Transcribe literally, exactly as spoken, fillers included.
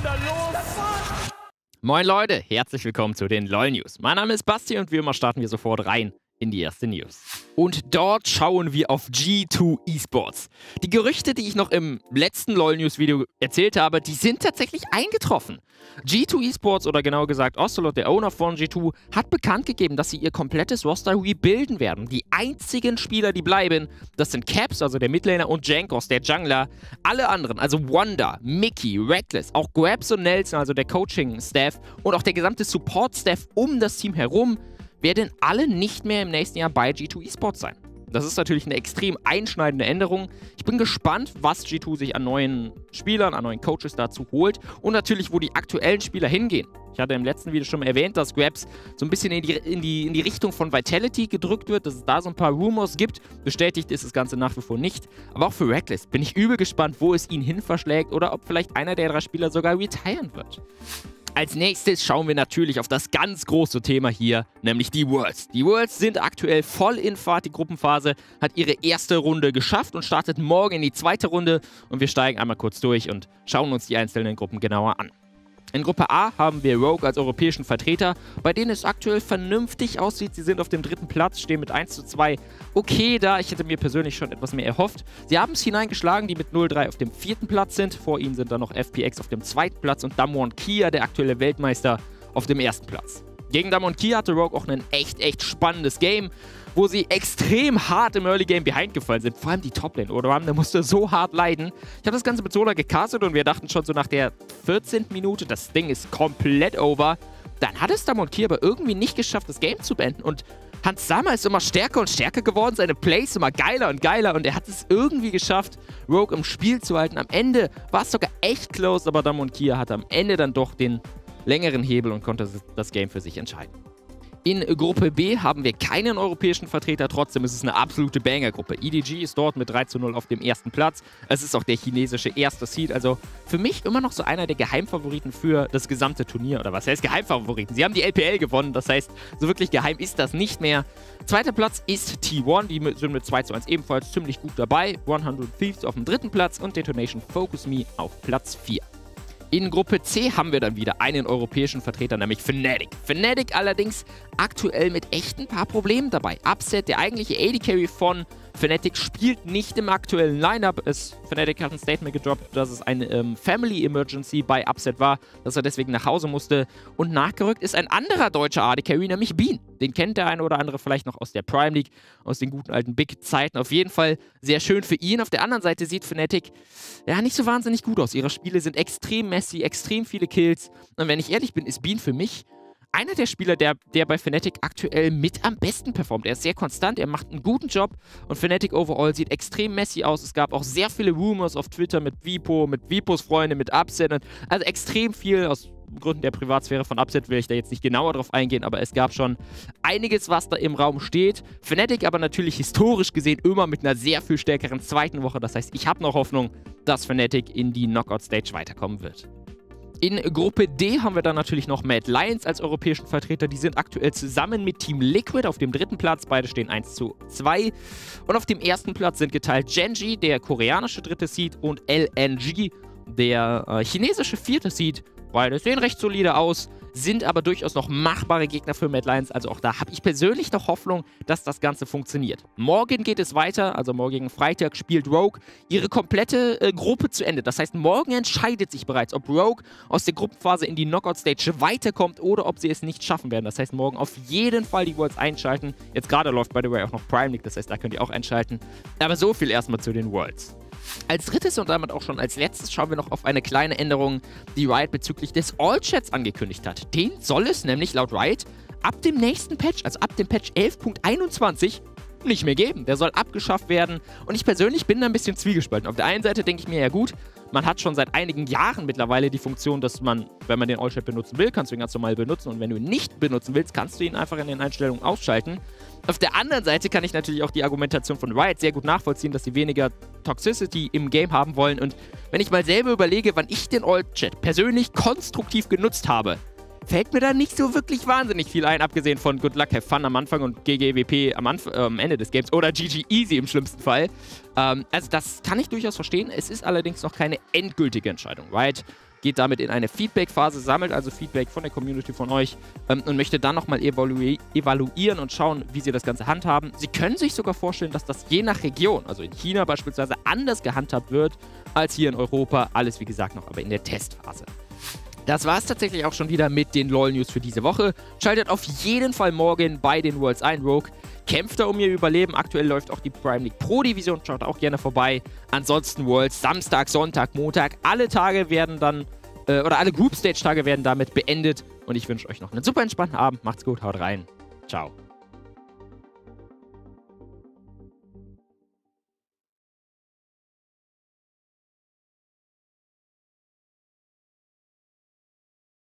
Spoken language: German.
da los? Moin Leute, herzlich willkommen zu den LoL News. Mein Name ist Basti und wie immer starten wir sofort rein in die erste News. Und dort schauen wir auf G zwei Esports. Die Gerüchte, die ich noch im letzten LoL News Video erzählt habe, die sind tatsächlich eingetroffen. G zwei Esports, oder genauer gesagt Ocelot, der Owner von G zwei, hat bekannt gegeben, dass sie ihr komplettes Roster rebuilden werden. Die einzigen Spieler, die bleiben, das sind Caps, also der Midlaner, und Jankos, der Jungler. Alle anderen, also Wanda, Mickey, Reckless, auch Grabs und Nelson, also der Coaching-Staff und auch der gesamte Support-Staff um das Team herum, werden alle nicht mehr im nächsten Jahr bei G zwei Esports sein. Das ist natürlich eine extrem einschneidende Änderung. Ich bin gespannt, was G zwei sich an neuen Spielern, an neuen Coaches dazu holt und natürlich, wo die aktuellen Spieler hingehen. Ich hatte im letzten Video schon mal erwähnt, dass Grabs so ein bisschen in die, in, die, in die Richtung von Vitality gedrückt wird, dass es da so ein paar Rumors gibt. Bestätigt ist das Ganze nach wie vor nicht. Aber auch für Reckless bin ich übel gespannt, wo es ihn hin verschlägt oder ob vielleicht einer der drei Spieler sogar retiren wird. Als nächstes schauen wir natürlich auf das ganz große Thema hier, nämlich die Worlds. Die Worlds sind aktuell voll in Fahrt. Die Gruppenphase hat ihre erste Runde geschafft und startet morgen in die zweite Runde. Und wir steigen einmal kurz durch und schauen uns die einzelnen Gruppen genauer an. In Gruppe A haben wir Rogue als europäischen Vertreter, bei denen es aktuell vernünftig aussieht. Sie sind auf dem dritten Platz, stehen mit eins zu zwei okay da. Ich hätte mir persönlich schon etwas mehr erhofft. Sie haben es hineingeschlagen, die mit null drei auf dem vierten Platz sind. Vor ihnen sind dann noch F P X auf dem zweiten Platz und Damwon Kia, der aktuelle Weltmeister, auf dem ersten Platz. Gegen Damwon Kia hatte Rogue auch ein echt, echt spannendes Game, wo sie extrem hart im Early Game behind gefallen sind. Vor allem die Toplane. Odoram, der musste so hart leiden. Ich habe das Ganze mit Solar gecastet und wir dachten schon so nach der vierzehnten Minute, das Ding ist komplett over. Dann hat es Damwon Kia aber irgendwie nicht geschafft, das Game zu beenden. Und Hans Sama ist immer stärker und stärker geworden, seine Plays immer geiler und geiler und er hat es irgendwie geschafft, Rogue im Spiel zu halten. Am Ende war es sogar echt close, aber Damwon Kia hatte am Ende dann doch den längeren Hebel und konnte das Game für sich entscheiden. In Gruppe B haben wir keinen europäischen Vertreter, trotzdem ist es eine absolute Banger-Gruppe. E D G ist dort mit drei zu null auf dem ersten Platz. Es ist auch der chinesische erste Seed, also für mich immer noch so einer der Geheimfavoriten für das gesamte Turnier. Oder was heißt Geheimfavoriten? Sie haben die L P L gewonnen, das heißt, so wirklich geheim ist das nicht mehr. Zweiter Platz ist T eins, die sind mit zwei zu eins ebenfalls ziemlich gut dabei. hundert Thieves auf dem dritten Platz und Detonation Focus Me auf Platz vier. In Gruppe C haben wir dann wieder einen europäischen Vertreter, nämlich Fnatic. Fnatic allerdings aktuell mit echt ein paar Problemen dabei. Upset, der eigentliche A D-Carry von Fnatic, spielt nicht im aktuellen Lineup. Es, Fnatic hat ein Statement gedroppt, dass es eine ähm, Family Emergency bei Upset war, dass er deswegen nach Hause musste. Und nachgerückt ist ein anderer deutscher A D-Carry, nämlich Bean. Den kennt der eine oder andere vielleicht noch aus der Prime League, aus den guten alten Big-Zeiten. Auf jeden Fall sehr schön für ihn. Auf der anderen Seite sieht Fnatic ja nicht so wahnsinnig gut aus. Ihre Spiele sind extrem messy, extrem viele Kills. Und wenn ich ehrlich bin, ist Bean für mich einer der Spieler, der, der bei Fnatic aktuell mit am besten performt. Er ist sehr konstant, er macht einen guten Job und Fnatic overall sieht extrem messy aus. Es gab auch sehr viele Rumors auf Twitter mit Vipo, mit Vipos Freunde, mit Upset. Und also extrem viel aus Gründen der Privatsphäre von Upset will ich da jetzt nicht genauer drauf eingehen, aber es gab schon einiges, was da im Raum steht. Fnatic aber natürlich historisch gesehen immer mit einer sehr viel stärkeren zweiten Woche. Das heißt, ich habe noch Hoffnung, dass Fnatic in die Knockout-Stage weiterkommen wird. In Gruppe D haben wir dann natürlich noch Mad Lions als europäischen Vertreter. Die sind aktuell zusammen mit Team Liquid auf dem dritten Platz. Beide stehen eins zu zwei. Und auf dem ersten Platz sind geteilt Genji, der koreanische dritte Seed, und L N G, der äh, chinesische vierte Seed. Beide sehen recht solide aus, sind aber durchaus noch machbare Gegner für Mad Lions. Also auch da habe ich persönlich noch Hoffnung, dass das Ganze funktioniert. Morgen geht es weiter, also morgigen Freitag spielt Rogue ihre komplette äh, Gruppe zu Ende. Das heißt, morgen entscheidet sich bereits, ob Rogue aus der Gruppenphase in die Knockout-Stage weiterkommt oder ob sie es nicht schaffen werden. Das heißt, morgen auf jeden Fall die Worlds einschalten. Jetzt gerade läuft, by the way, auch noch Prime League, das heißt, da könnt ihr auch einschalten. Aber so viel erstmal zu den Worlds. Als drittes und damit auch schon als letztes schauen wir noch auf eine kleine Änderung, die Riot bezüglich des All-Chats angekündigt hat. Den soll es nämlich laut Riot ab dem nächsten Patch, also ab dem Patch elf Punkt einundzwanzig, nicht mehr geben. Der soll abgeschafft werden und ich persönlich bin da ein bisschen zwiegespalten. Auf der einen Seite denke ich mir, ja gut, man hat schon seit einigen Jahren mittlerweile die Funktion, dass man, wenn man den All-Chat benutzen will, kannst du ihn ganz normal benutzen und wenn du ihn nicht benutzen willst, kannst du ihn einfach in den Einstellungen ausschalten. Auf der anderen Seite kann ich natürlich auch die Argumentation von Riot sehr gut nachvollziehen, dass sie weniger Toxicity im Game haben wollen. Und wenn ich mal selber überlege, wann ich den All-Chat persönlich konstruktiv genutzt habe, fällt mir da nicht so wirklich wahnsinnig viel ein, abgesehen von Good Luck, Have Fun am Anfang und G G W P am, Anf äh, am Ende des Games oder G G Easy im schlimmsten Fall. Ähm, also das kann ich durchaus verstehen. Es ist allerdings noch keine endgültige Entscheidung. Riot geht damit in eine Feedback-Phase, sammelt also Feedback von der Community von euch ähm, und möchte dann nochmal evalu evaluieren und schauen, wie sie das Ganze handhaben. Sie können sich sogar vorstellen, dass das je nach Region, also in China beispielsweise, anders gehandhabt wird als hier in Europa. Alles, wie gesagt, noch aber in der Testphase. Das war es tatsächlich auch schon wieder mit den LoL-News für diese Woche. Schaltet auf jeden Fall morgen bei den Worlds ein. Rogue kämpft da um ihr Überleben. Aktuell läuft auch die Prime League Pro Division. Schaut auch gerne vorbei. Ansonsten Worlds Samstag, Sonntag, Montag. Alle Tage werden dann, äh, oder alle Group Stage Tage werden damit beendet. Und ich wünsche euch noch einen super entspannten Abend. Macht's gut, haut rein. Ciao.